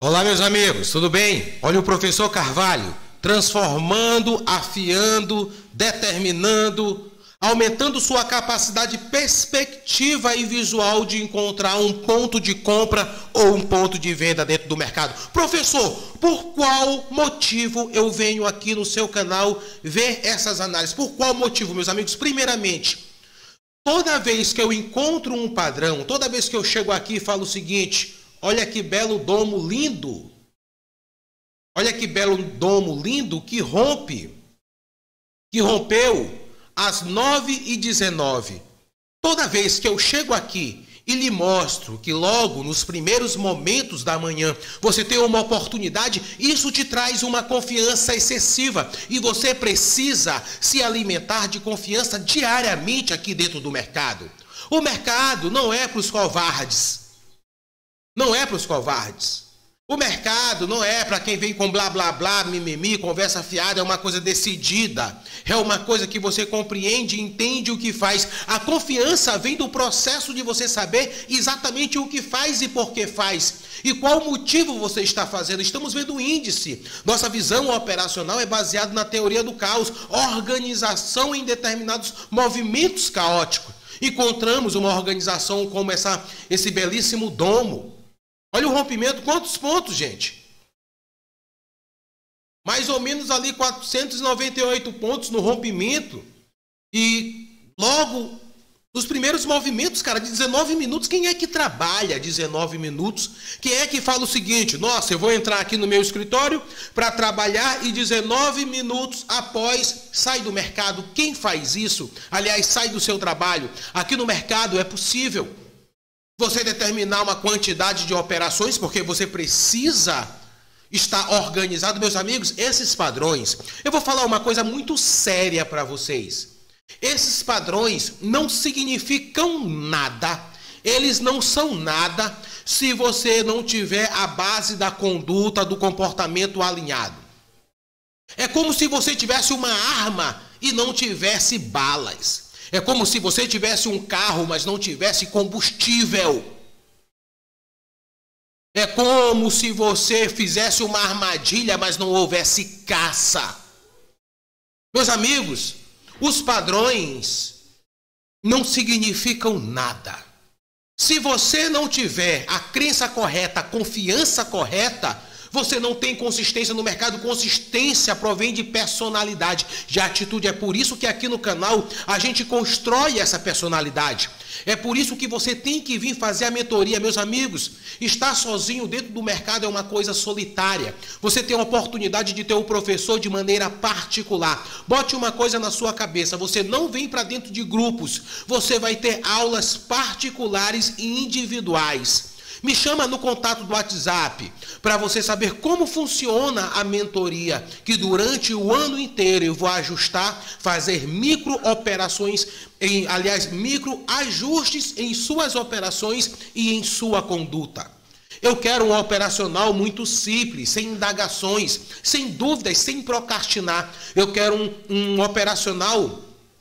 Olá, meus amigos, tudo bem? Olha o professor Carvalho, transformando, afiando, determinando, aumentando sua capacidade perspectiva e visual de encontrar um ponto de compra ou um ponto de venda dentro do mercado. Professor, por qual motivo eu venho aqui no seu canal ver essas análises? Por qual motivo, meus amigos? Primeiramente, toda vez que eu encontro um padrão, toda vez que eu chego aqui e falo o seguinte: olha que belo domo lindo. Olha que belo domo lindo que rompeu às 9h19. Toda vez que eu chego aqui e lhe mostro que logo nos primeiros momentos da manhã você tem uma oportunidade, isso te traz uma confiança excessiva e você precisa se alimentar de confiança diariamente aqui dentro do mercado. O mercado não é para os covardes. Não é para os covardes. O mercado não é para quem vem com blá, blá, blá, mimimi, conversa fiada, é uma coisa decidida. É uma coisa que você compreende e entende o que faz. A confiança vem do processo de você saber exatamente o que faz e por que faz. E qual motivo você está fazendo. Estamos vendo o índice. Nossa visão operacional é baseada na teoria do caos. Organização em determinados movimentos caóticos. Encontramos uma organização como esse belíssimo domo. Olha o rompimento, quantos pontos, gente? Mais ou menos ali 498 pontos no rompimento. E logo, nos primeiros movimentos, cara, de 19 minutos, quem é que trabalha 19 minutos? Quem é que fala o seguinte: nossa, eu vou entrar aqui no meu escritório para trabalhar e 19 minutos após sai do mercado? Quem faz isso? Aliás, sai do seu trabalho. Aqui no mercado é possível você determinar uma quantidade de operações, porque você precisa estar organizado. Meus amigos, esses padrões, eu vou falar uma coisa muito séria para vocês. Esses padrões não significam nada, eles não são nada se você não tiver a base da conduta, do comportamento alinhado. É como se você tivesse uma arma e não tivesse balas. É como se você tivesse um carro, mas não tivesse combustível. É como se você fizesse uma armadilha, mas não houvesse caça. Meus amigos, os padrões não significam nada. Se você não tiver a crença correta, a confiança correta, você não tem consistência no mercado. Consistência provém de personalidade, de atitude. É por isso que aqui no canal a gente constrói essa personalidade. É por isso que você tem que vir fazer a mentoria. Meus amigos, estar sozinho dentro do mercado é uma coisa solitária. Você tem a oportunidade de ter o professor de maneira particular. Bote uma coisa na sua cabeça: você não vem para dentro de grupos. Você vai ter aulas particulares e individuais. Me chama no contato do WhatsApp para você saber como funciona a mentoria, que durante o ano inteiro eu vou ajustar, fazer micro operações, micro ajustes em suas operações e em sua conduta. Eu quero um operacional muito simples, sem indagações, sem dúvidas, sem procrastinar. Eu quero um operacional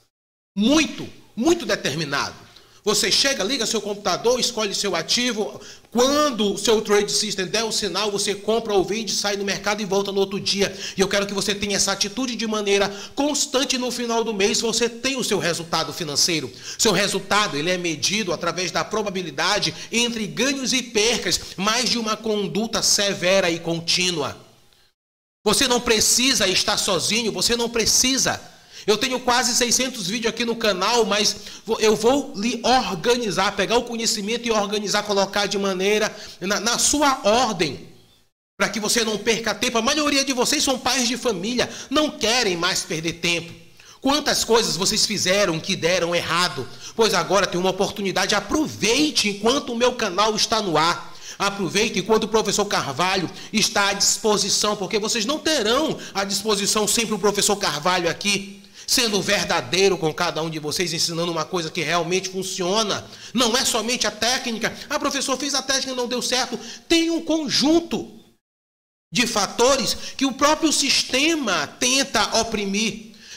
muito determinado. Você chega, liga seu computador, escolhe seu ativo. Quando o seu trade system der o sinal, você compra ou vende, sai no mercado e volta no outro dia. E eu quero que você tenha essa atitude de maneira constante. No final do mês você tem o seu resultado financeiro. Seu resultado, ele é medido através da probabilidade entre ganhos e percas, mais de uma conduta severa e contínua. Você não precisa estar sozinho, você não precisa. Eu tenho quase 600 vídeos aqui no canal, mas eu vou lhe organizar, pegar o conhecimento e organizar, colocar de maneira, na sua ordem, para que você não perca tempo. A maioria de vocês são pais de família, não querem mais perder tempo. Quantas coisas vocês fizeram que deram errado? Pois agora tem uma oportunidade, aproveite enquanto o meu canal está no ar. Aproveite enquanto o professor Carvalho está à disposição, porque vocês não terão à disposição sempre o professor Carvalho aqui, sendo verdadeiro com cada um de vocês, ensinando uma coisa que realmente funciona. Não é somente a técnica. Ah, professor, fiz a técnica e não deu certo. Tem um conjunto de fatores que o próprio sistema tenta oprimir.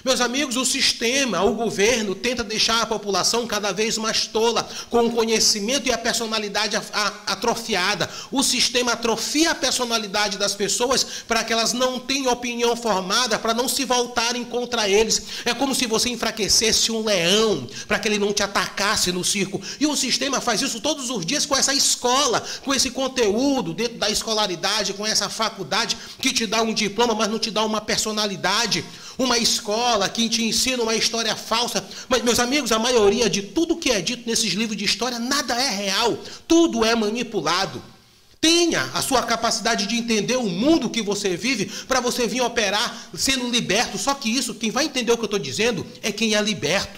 Meus amigos, o sistema, o governo tenta deixar a população cada vez mais tola, com o conhecimento e a personalidade atrofiada. O sistema atrofia a personalidade das pessoas para que elas não tenham opinião formada, para não se voltarem contra eles. É como se você enfraquecesse um leão, para que ele não te atacasse no circo. E o sistema faz isso todos os dias com essa escola, com esse conteúdo dentro da escolaridade, com essa faculdade que te dá um diploma, mas não te dá uma personalidade. Uma escola que te ensina uma história falsa. Mas, meus amigos, a maioria de tudo que é dito nesses livros de história, nada é real. Tudo é manipulado. Tenha a sua capacidade de entender o mundo que você vive para você vir operar sendo liberto. Só que isso, quem vai entender o que eu estou dizendo, é quem é liberto.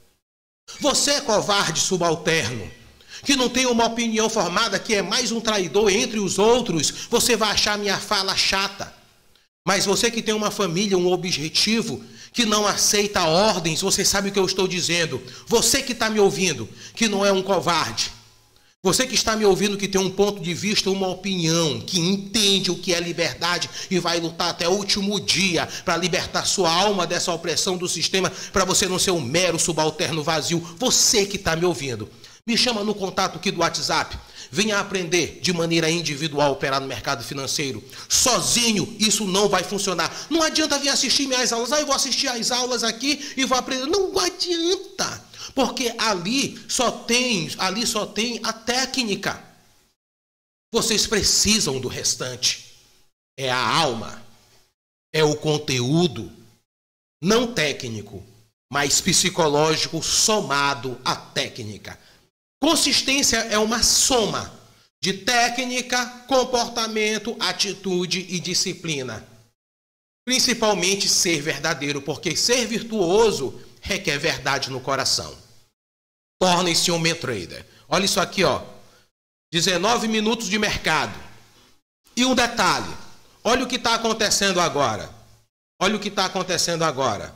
Você é covarde subalterno, que não tem uma opinião formada, que é mais um traidor entre os outros. Você vai achar minha fala chata. Mas você que tem uma família, um objetivo, que não aceita ordens, você sabe o que eu estou dizendo. Você que está me ouvindo, que não é um covarde. Você que está me ouvindo, que tem um ponto de vista, uma opinião, que entende o que é liberdade e vai lutar até o último dia para libertar sua alma dessa opressão do sistema, para você não ser um mero subalterno vazio. Você que está me ouvindo, me chama no contato aqui do WhatsApp. Venha aprender de maneira individual a operar no mercado financeiro. Sozinho isso não vai funcionar. Não adianta vir assistir minhas aulas. Eu vou assistir as aulas aqui e vou aprender. Não adianta. Porque ali só tem a técnica. Vocês precisam do restante. É a alma. É o conteúdo. Não técnico, mas psicológico somado à técnica. Consistência é uma soma de técnica, comportamento, atitude e disciplina. Principalmente ser verdadeiro, porque ser virtuoso requer verdade no coração. Torne-se um trader. Olha isso aqui, ó. 19 minutos de mercado. E um detalhe. Olha o que está acontecendo agora. Olha o que está acontecendo agora.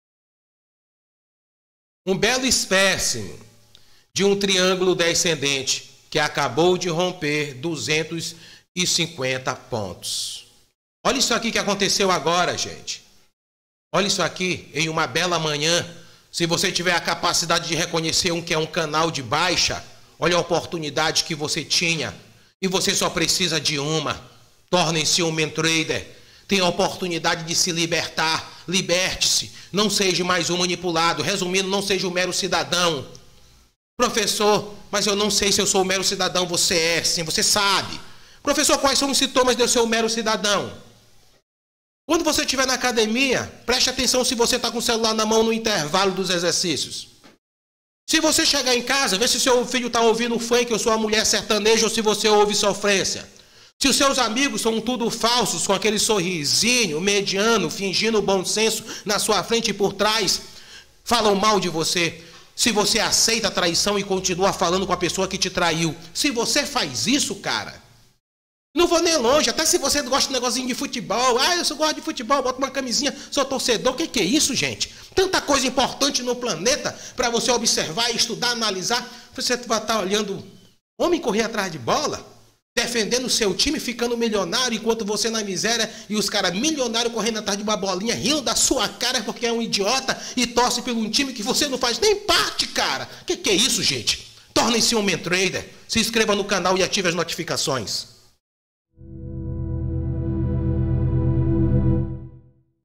Um belo espécime de um triângulo descendente que acabou de romper 250 pontos. Olha isso aqui que aconteceu agora, gente. Olha isso aqui em uma bela manhã. Se você tiver a capacidade de reconhecer que é um canal de baixa, olha a oportunidade que você tinha. E você só precisa de uma. Torne-se um trader. Tenha a oportunidade de se libertar. Liberte-se. Não seja mais um manipulado. Resumindo, não seja um mero cidadão. Professor, mas eu não sei se eu sou um mero cidadão. Você é, sim, você sabe. Professor, quais são os sintomas de eu ser um mero cidadão? Quando você estiver na academia, preste atenção se você está com o celular na mão no intervalo dos exercícios. Se você chegar em casa, vê se seu filho está ouvindo funk ou sua mulher sertaneja ou se você ouve sofrência. Se os seus amigos são tudo falsos, com aquele sorrisinho mediano, fingindo bom senso na sua frente e por trás, falam mal de você. Se você aceita a traição e continua falando com a pessoa que te traiu. Se você faz isso, cara, não vou nem longe. Até se você gosta de um negocinho de futebol. Eu só gosto de futebol, boto uma camisinha, sou torcedor. O que é isso, gente? Tanta coisa importante no planeta para você observar, estudar, analisar. Você vai estar olhando homem correr atrás de bola, defendendo o seu time, ficando milionário, enquanto você na miséria e os caras milionários correndo atrás de uma bolinha, rindo da sua cara porque é um idiota e torce por um time que você não faz nem parte, cara. O que é isso, gente? Torne-se um trader. Se inscreva no canal e ative as notificações.